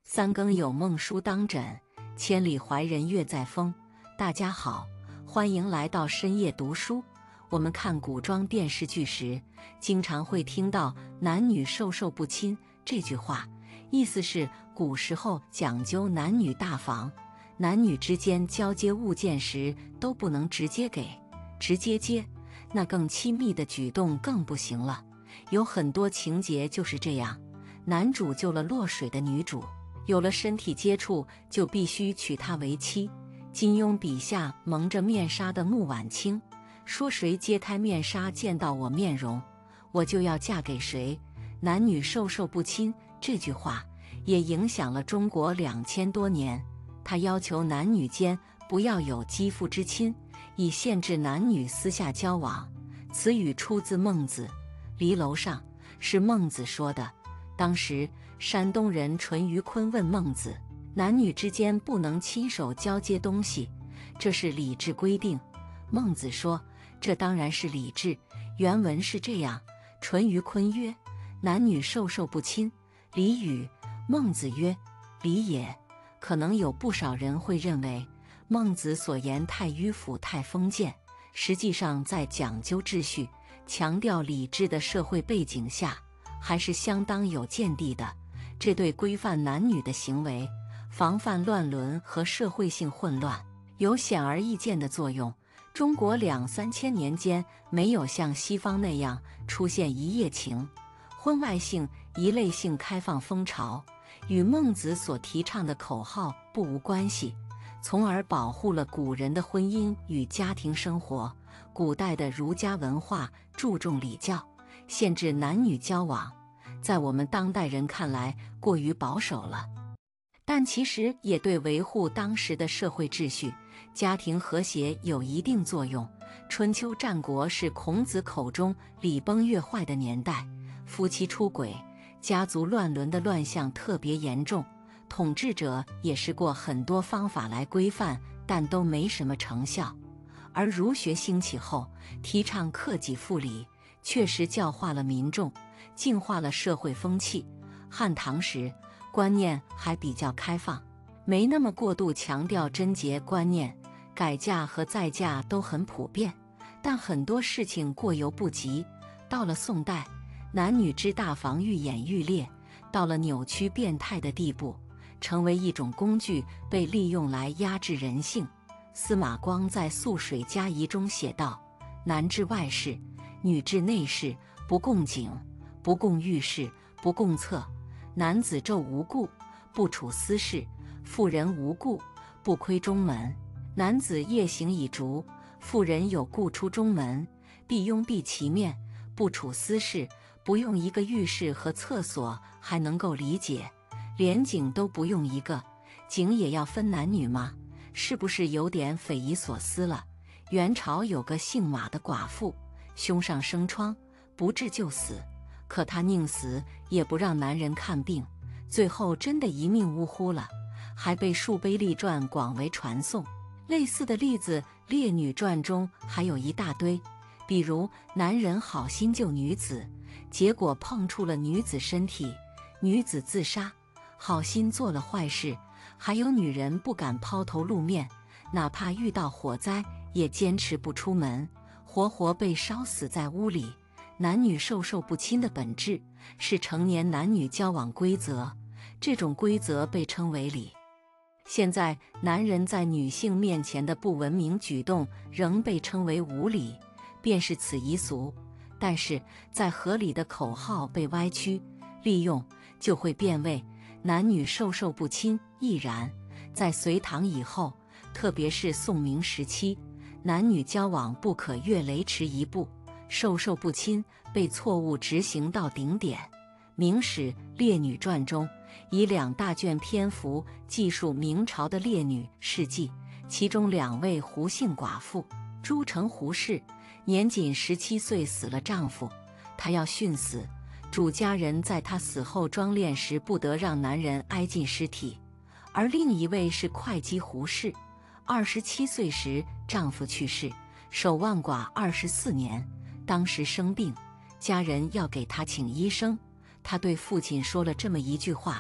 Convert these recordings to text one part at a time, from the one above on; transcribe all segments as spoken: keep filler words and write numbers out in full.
三更有梦书当枕，千里怀人月在峰。大家好，欢迎来到深夜读书。我们看古装电视剧时，经常会听到男女授受不亲这句话，意思是古时候讲究男女大防，男女之间交接物件时都不能直接给、直接接，那更亲密的举动更不行了。有很多情节就是这样，男主救了落水的女主，有了身体接触就必须娶她为妻。金庸笔下蒙着面纱的穆婉清说，谁揭开面纱见到我面容，我就要嫁给谁。男女授受不亲这句话也影响了中国两千多年，他要求男女间不要有肌肤之亲，以限制男女私下交往。此语出自孟子《离楼上》，是孟子说的。当时山东人淳于髡问孟子，男女之间不能亲手交接东西，这是礼制规定。孟子说，这当然是礼制。原文是这样，淳于髡曰，男女授受不亲，礼与？孟子曰，礼也。可能有不少人会认为孟子所言太迂腐太封建，实际上在讲究秩序、强调礼制的社会背景下，还是相当有见地的。这对规范男女的行为、防范乱伦和社会性混乱有显而易见的作用。中国两三千年间没有像西方那样出现一夜情、婚外性一类性开放风潮，与孟子所提倡的口号不无关系，从而保护了古人的婚姻与家庭生活。古代的儒家文化注重礼教，限制男女交往，在我们当代人看来过于保守了，但其实也对维护当时的社会秩序、家庭和谐有一定作用。春秋战国是孔子口中礼崩乐坏的年代，夫妻出轨、家族乱伦的乱象特别严重，统治者也试过很多方法来规范，但都没什么成效。而儒学兴起后，提倡克己复礼，确实教化了民众，净化了社会风气。汉唐时观念还比较开放，没那么过度强调贞洁观念，改嫁和再嫁都很普遍，但很多事情过犹不及。到了宋代，男女之大防愈演愈烈，到了扭曲变态的地步，成为一种工具，被利用来压制人性。司马光在《素水家仪》中写道，男治外事，女治内事，不共井，不共浴室，不共厕。男子纣无故，不处私事；妇人无故，不窥中门。男子夜行以烛，妇人有故出中门，必拥蔽其面，不处私事。不用一个浴室和厕所还能够理解，连井都不用一个，井也要分男女吗？是不是有点匪夷所思了？元朝有个姓马的寡妇，胸上生疮，不治就死，可她宁死也不让男人看病，最后真的一命呜呼了，还被数碑立传广为传颂。类似的例子，《列女传》中还有一大堆，比如男人好心救女子，结果碰触了女子身体，女子自杀；好心做了坏事，还有女人不敢抛头露面，哪怕遇到火灾也坚持不出门，活活被烧死在屋里。男女授受不亲的本质是成年男女交往规则，这种规则被称为礼。现在男人在女性面前的不文明举动仍被称为无礼，便是此一俗。但是在合理的口号被歪曲利用，就会变味。男女授受不亲亦然。在隋唐以后，特别是宋明时期，男女交往不可越雷池一步，授受不亲被错误执行到顶点。明史《列女传》中以两大卷篇幅记述明朝的烈女事迹，其中两位胡姓寡妇，朱城胡氏年仅十七岁死了丈夫，她要殉死，主家人在她死后装殓时不得让男人挨近尸体。而另一位是会稽胡氏，二十七岁时丈夫去世，守望寡二十四年，当时生病，家人要给她请医生，她对父亲说了这么一句话：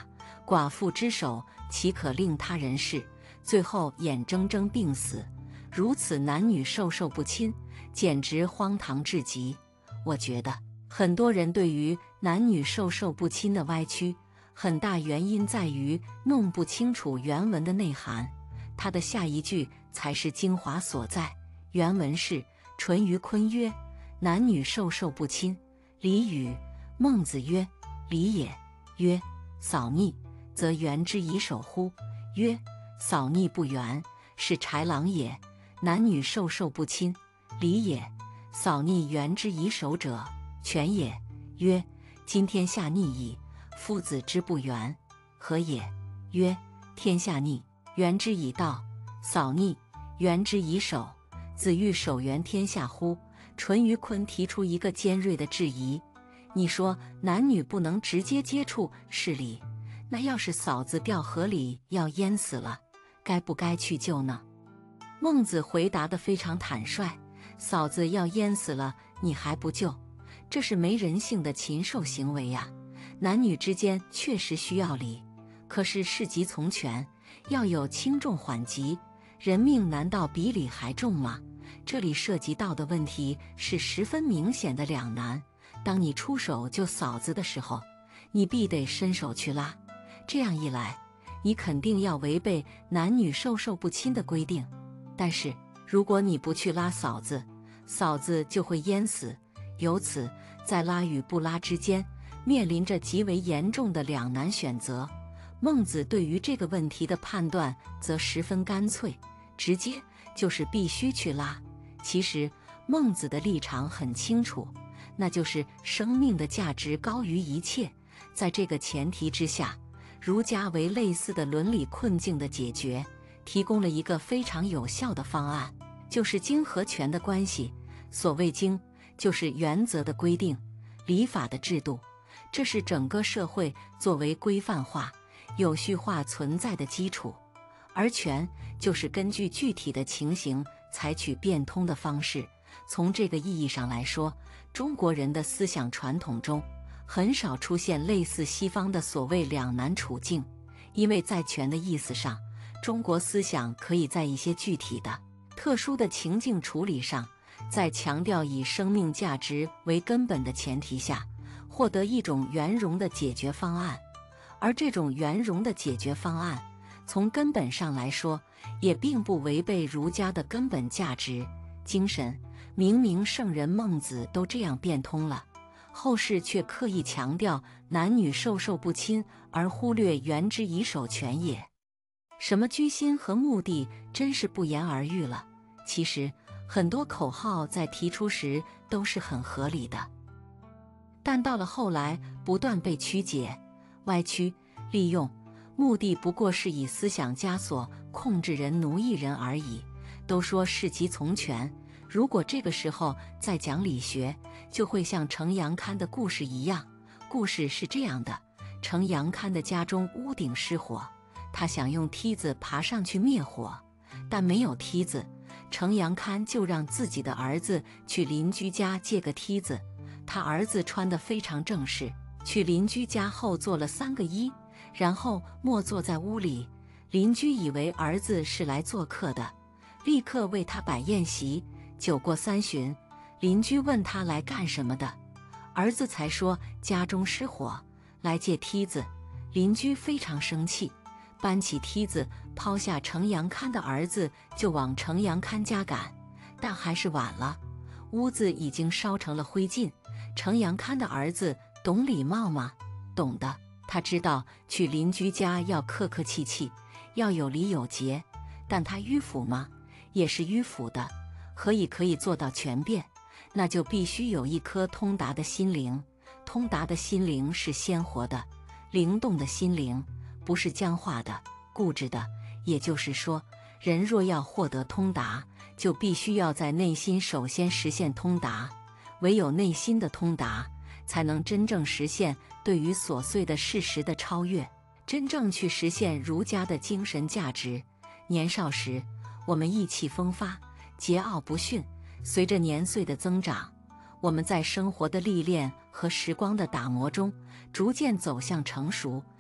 寡妇之手岂可令他人视？最后眼睁睁病死，如此男女授受不亲，简直荒唐至极。我觉得很多人对于男女授受不亲的歪曲，很大原因在于弄不清楚原文的内涵。它的下一句才是精华所在。原文是：淳于髡曰：男女授受不亲，礼与。孟子曰：礼也。曰：扫逆，则原之以手乎？曰：扫逆不原，是豺狼也。男女授受不亲，礼也。扫逆原之以手者，权也。曰：今天下逆矣，夫子之不原，何也？曰：天下逆，原之以道；扫逆，原之以手。子欲守原天下乎？淳于髡提出一个尖锐的质疑：你说男女不能直接接触是礼，那要是嫂子掉河里要淹死了，该不该去救呢？孟子回答得非常坦率：嫂子要淹死了，你还不救？这是没人性的禽兽行为呀！男女之间确实需要礼，可是事急从权，要有轻重缓急。人命难道比礼还重吗？这里涉及到的问题是十分明显的两难。当你出手救嫂子的时候，你必得伸手去拉，这样一来，你肯定要违背男女授受不亲的规定。但是如果你不去拉嫂子，嫂子就会淹死。由此，在拉与不拉之间，面临着极为严重的两难选择。孟子对于这个问题的判断则十分干脆，直接就是必须去拉。其实孟子的立场很清楚，那就是生命的价值高于一切。在这个前提之下，儒家为类似的伦理困境的解决提供了一个非常有效的方案，就是经和权的关系。所谓经，就是原则的规定、礼法的制度，这是整个社会作为规范化、有序化存在的基础。而权就是根据具体的情形采取变通的方式。从这个意义上来说，中国人的思想传统中很少出现类似西方的所谓两难处境，因为在权的意思上，中国思想可以在一些具体的、特殊的情境处理上，在强调以生命价值为根本的前提下，获得一种圆融的解决方案。而这种圆融的解决方案，从根本上来说，也并不违背儒家的根本价值精神。明明圣人孟子都这样变通了，后世却刻意强调男女授受不亲，而忽略原之以手权也。什么居心和目的真是不言而喻了。其实很多口号在提出时都是很合理的，但到了后来不断被曲解、歪曲、利用，目的不过是以思想枷锁控制人、奴役人而已。都说事急从权，如果这个时候再讲理学，就会像程阳堪的故事一样。故事是这样的：程阳堪的家中屋顶失火，他想用梯子爬上去灭火，但没有梯子。程阳堪就让自己的儿子去邻居家借个梯子。他儿子穿得非常正式，去邻居家后做了三个揖，然后默坐在屋里。邻居以为儿子是来做客的，立刻为他摆宴席。酒过三巡，邻居问他来干什么的，儿子才说家中失火，来借梯子。邻居非常生气，搬起梯子抛下程阳堪的儿子就往程阳堪家赶，但还是晚了，屋子已经烧成了灰烬。程阳堪的儿子懂礼貌吗？懂的，他知道去邻居家要客客气气，要有礼有节，但他迂腐吗？也是迂腐的。何以可以做到全变？那就必须有一颗通达的心灵。通达的心灵是鲜活的、灵动的心灵，不是僵化的、固执的。也就是说，人若要获得通达，就必须要在内心首先实现通达。唯有内心的通达，才能真正实现对于琐碎的事实的超越，真正去实现儒家的精神价值。年少时，我们意气风发、桀骜不驯，随着年岁的增长，我们在生活的历练和时光的打磨中，逐渐走向成熟，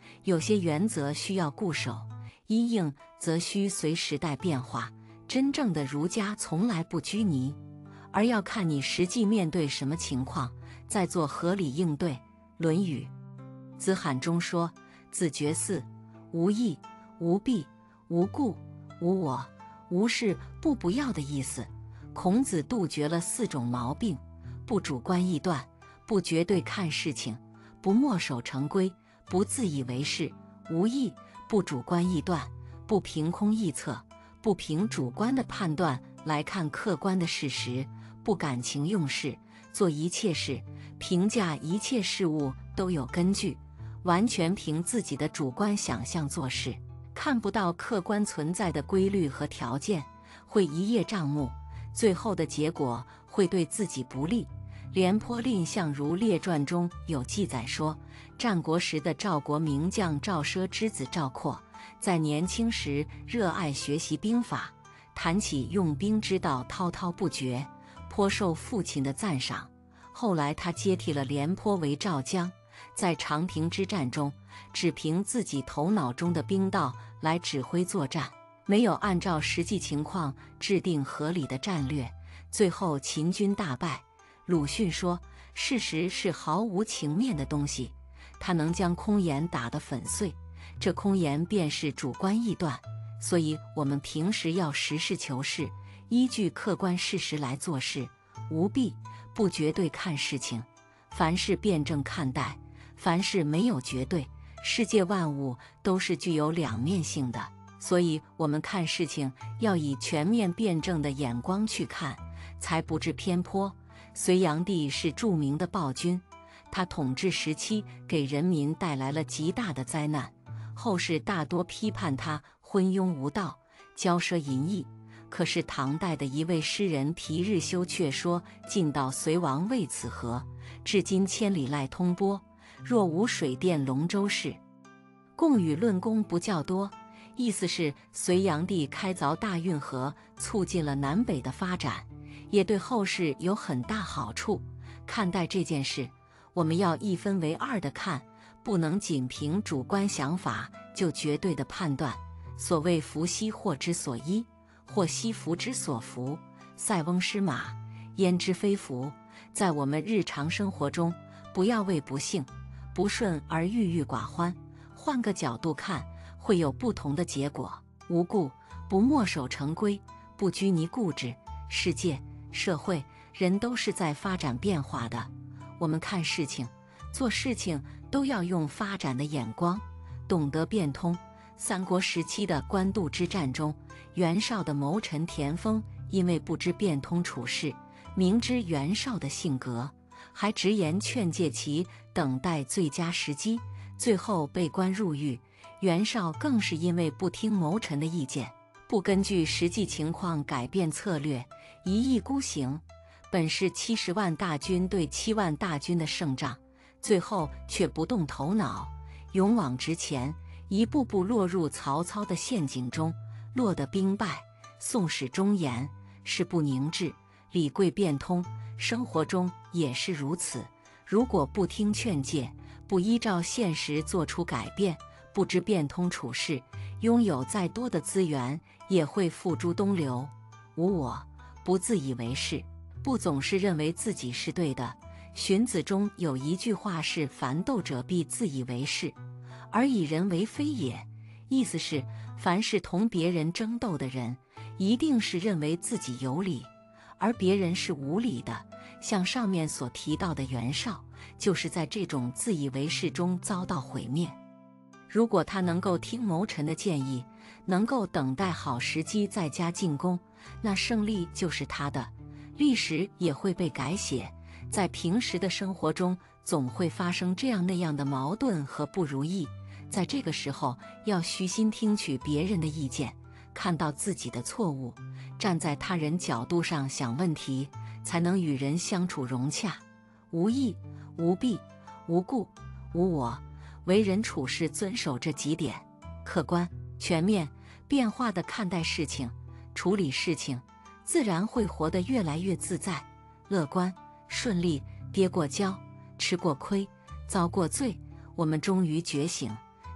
有些原则需要固守，一应则需随时代变化。真正的儒家从来不拘泥，而要看你实际面对什么情况，再做合理应对。《论语·子罕》中说：“子绝四，无义、无弊、无故、无我、无事不不要”的意思。孔子杜绝了四种毛病：不主观臆断，不绝对看事情，不墨守成规，不自以为是。无义，不主观臆断，不凭空臆测，不凭主观的判断来看客观的事实，不感情用事，做一切事，评价一切事物都有根据，完全凭自己的主观想象做事，看不到客观存在的规律和条件，会一叶障目，最后的结果会对自己不利。廉颇蔺相如列传中有记载说，战国时的赵国名将赵奢之子赵括，在年轻时热爱学习兵法，谈起用兵之道滔滔不绝，颇受父亲的赞赏。后来他接替了廉颇为赵将，在长平之战中，只凭自己头脑中的兵道来指挥作战，没有按照实际情况制定合理的战略，最后秦军大败。鲁迅说，事实是毫无情面的东西，它能将空言打得粉碎，这空言便是主观臆断。所以我们平时要实事求是，依据客观事实来做事，无弊，不绝对看事情，凡事辩证看待，凡事没有绝对，世界万物都是具有两面性的，所以我们看事情要以全面辩证的眼光去看，才不致偏颇。隋炀帝是著名的暴君，他统治时期给人民带来了极大的灾难，后世大多批判他昏庸无道、骄奢淫逸。可是唐代的一位诗人皮日休却说：“晋悼隋王为此何？至今千里赖通波，若无水电龙舟事。”贡语论功不较多，意思是隋炀帝开凿大运河，促进了南北的发展，也对后世有很大好处。看待这件事，我们要一分为二的看，不能仅凭主观想法就绝对的判断。所谓福兮祸之所依，祸兮福之所伏，塞翁失马，焉知非福。在我们日常生活中，不要为不幸、不顺而郁郁寡欢，换个角度看，会有不同的结果。无故，不墨守成规，不拘泥固执。世界、社会、人都是在发展变化的，我们看事情、做事情都要用发展的眼光，懂得变通。三国时期的官渡之战中，袁绍的谋臣田丰因为不知变通处事，明知袁绍的性格，还直言劝诫其等待最佳时机，最后被关入狱。袁绍更是因为不听谋臣的意见，不根据实际情况改变策略，一意孤行，本是七十万大军对七万大军的胜仗，最后却不动头脑，勇往直前，一步步落入曹操的陷阱中，落得兵败。宋史中言：事不宁志，理贵变通。生活中也是如此，如果不听劝诫，不依照现实做出改变，不知变通处事，拥有再多的资源也会付诸东流。无我，不自以为是，不总是认为自己是对的。荀子中有一句话是：凡斗者必自以为是，而以人为非也。意思是，凡是同别人争斗的人，一定是认为自己有理，而别人是无理的。像上面所提到的袁绍，就是在这种自以为是中遭到毁灭。如果他能够听谋臣的建议，能够等待好时机再加进攻，那胜利就是他的，历史也会被改写。在平时的生活中，总会发生这样那样的矛盾和不如意，在这个时候要虚心听取别人的意见，看到自己的错误，站在他人角度上想问题，才能与人相处融洽。无义、无弊、无故、无我，为人处事遵守这几点，客观、全面、变化地看待事情，处理事情，自然会活得越来越自在、乐观、顺利。跌过跤，吃过亏，遭过罪，我们终于觉醒，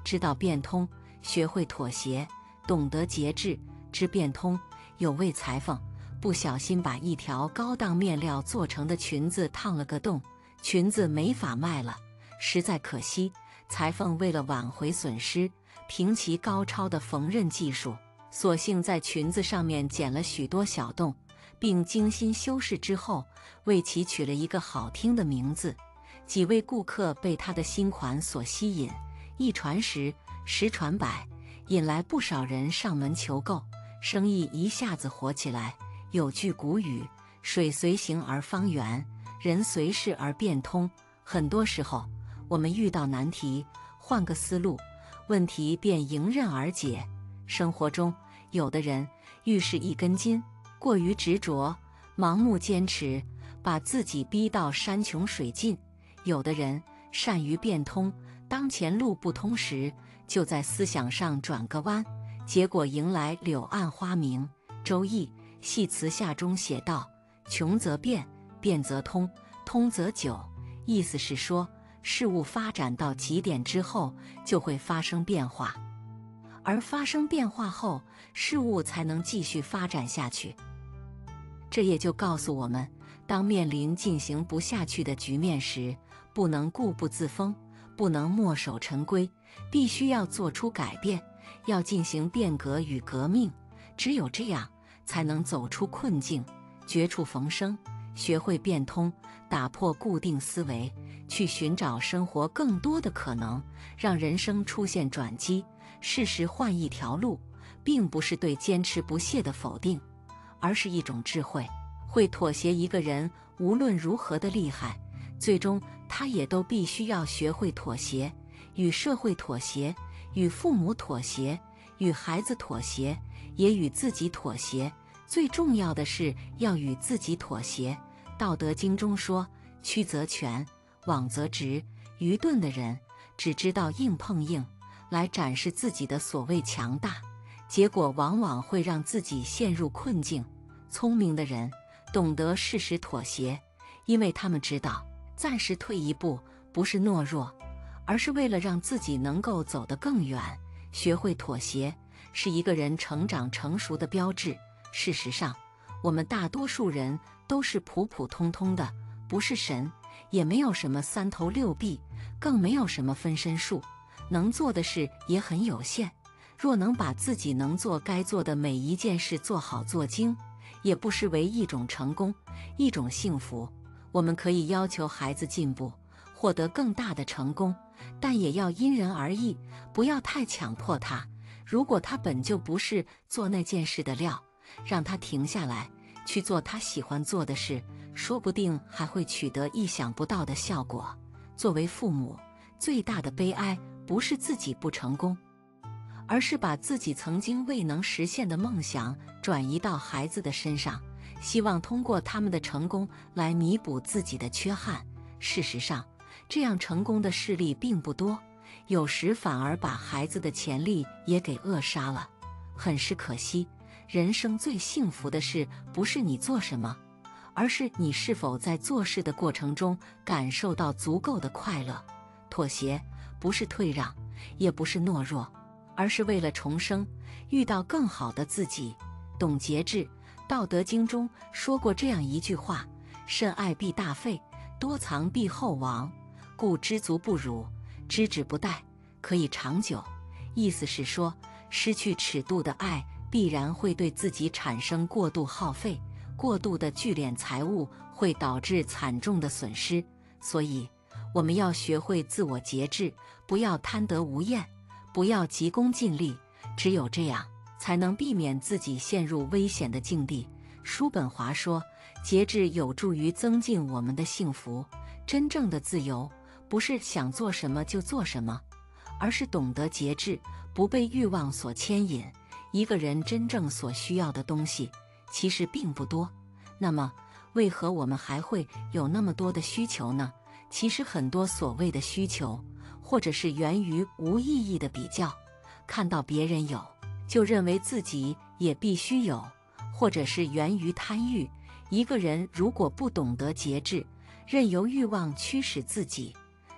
知道变通，学会妥协，懂得节制，知变通。有位裁缝不小心把一条高档面料做成的裙子烫了个洞，裙子没法卖了，实在可惜。裁缝为了挽回损失，凭其高超的缝纫技术，索性在裙子上面剪了许多小洞，并精心修饰之后，为其取了一个好听的名字。几位顾客被他的新款所吸引，一传十，十传百，引来不少人上门求购，生意一下子火起来。有句古语，水随形而方圆，人随事而变通。很多时候我们遇到难题，换个思路，问题便迎刃而解。生活中有的人遇事一根筋，过于执着，盲目坚持，把自己逼到山穷水尽；有的人善于变通，当前路不通时，就在思想上转个弯，结果迎来柳暗花明。周易系辞下中写道：穷则变，变则通，通则久。意思是说，事物发展到极点之后，就会发生变化，而发生变化后，事物才能继续发展下去。这也就告诉我们，当面临进行不下去的局面时，不能固步自封，不能墨守成规，必须要做出改变，要进行变革与革命。只有这样，才能走出困境，绝处逢生，学会变通，打破固定思维，去寻找生活更多的可能，让人生出现转机，适时换一条路，并不是对坚持不懈的否定，而是一种智慧。会妥协一个人无论如何的厉害，最终他也都必须要学会妥协，与社会妥协，与父母妥协，与孩子妥协，也与自己妥协。最重要的是要与自己妥协。道德经中说：曲则全，枉则直。愚钝的人只知道硬碰硬，来展示自己的所谓强大，结果往往会让自己陷入困境。聪明的人懂得适时妥协，因为他们知道暂时退一步不是懦弱，而是为了让自己能够走得更远。学会妥协是一个人成长成熟的标志。事实上，我们大多数人都是普普通通的，不是神，也没有什么三头六臂，更没有什么分身术，能做的事也很有限。若能把自己能做该做的每一件事做好做精，也不失为一种成功，一种幸福。我们可以要求孩子进步，获得更大的成功，但也要因人而异，不要太强迫他。如果他本就不是做那件事的料，让他停下来，去做他喜欢做的事，说不定还会取得意想不到的效果。作为父母，最大的悲哀不是自己不成功，而是把自己曾经未能实现的梦想转移到孩子的身上，希望通过他们的成功来弥补自己的缺憾。事实上，这样成功的事例并不多，有时反而把孩子的潜力也给扼杀了，很是可惜。人生最幸福的事，不是你做什么，而是你是否在做事的过程中感受到足够的快乐。妥协不是退让，也不是懦弱，而是为了重生，遇到更好的自己。懂节制，道德经中说过这样一句话：甚爱必大费，多藏必后亡，故知足不辱，知止不殆，可以长久。意思是说，失去尺度的爱必然会对自己产生过度耗费，过度的聚敛财物会导致惨重的损失。所以我们要学会自我节制，不要贪得无厌，不要急功近利，只有这样才能避免自己陷入危险的境地。叔本华说，节制有助于增进我们的幸福。真正的自由不是想做什么就做什么，而是懂得节制，不被欲望所牵引。一个人真正所需要的东西其实并不多，那么为何我们还会有那么多的需求呢？其实很多所谓的需求，或者是源于无意义的比较，看到别人有，就认为自己也必须有，或者是源于贪欲。一个人如果不懂得节制，任由欲望驱使自己，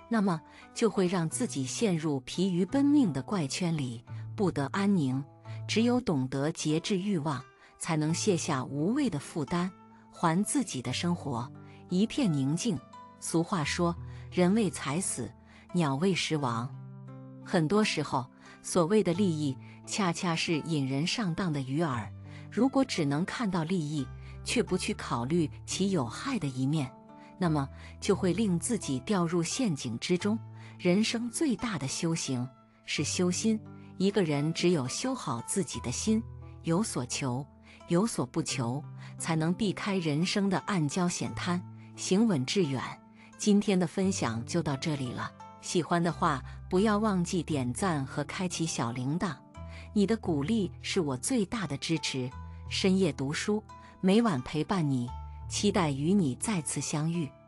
那么就会让自己陷入疲于奔命的怪圈里，不得安宁。只有懂得节制欲望，才能卸下无谓的负担，还自己的生活一片宁静。俗话说，人为财死，鸟为食亡。很多时候，所谓的利益，恰恰是引人上当的鱼饵。如果只能看到利益，却不去考虑其有害的一面，那么就会令自己掉入陷阱之中。人生最大的修行是修心。一个人只有修好自己的心，有所求，有所不求，才能避开人生的暗礁险滩，行稳致远。今天的分享就到这里了，喜欢的话不要忘记点赞和开启小铃铛，你的鼓励是我最大的支持。深夜读书，每晚陪伴你，期待与你再次相遇。